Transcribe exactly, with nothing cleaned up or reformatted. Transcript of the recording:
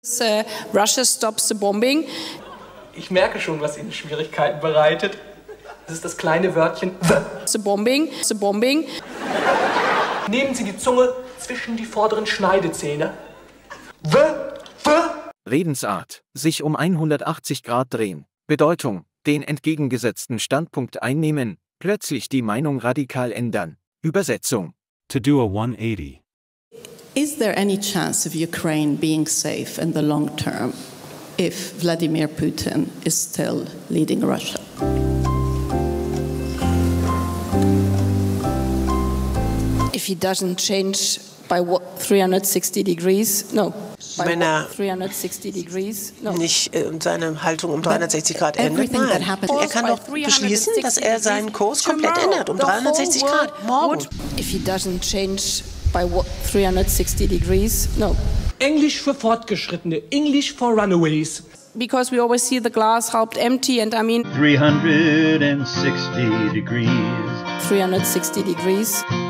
Uh, Russia stops the bombing. Ich merke schon, was Ihnen Schwierigkeiten bereitet. Das ist das kleine Wörtchen the bombing, the bombing. Nehmen Sie die Zunge zwischen die vorderen Schneidezähne. Redensart: sich um hundertachtzig Grad drehen. Bedeutung: den entgegengesetzten Standpunkt einnehmen, plötzlich die Meinung radikal ändern. Übersetzung: to do a one eighty. Is there any chance of Ukraine being safe in the long term if Vladimir Putin is still leading Russia? If he doesn't change by what, three hundred sixty degrees? No. Wenn er nicht äh, seine Haltung um dreihundertsechzig Grad ändert, nein. Er kann doch beschließen, dass er seinen Kurs komplett ändert, um dreihundertsechzig Grad, morgen. If he doesn't change by what, three hundred sixty degrees? No. Englisch für Fortgeschrittene, English for runaways. Because we always see the glass half empty, and I mean three hundred sixty degrees. three hundred sixty degrees.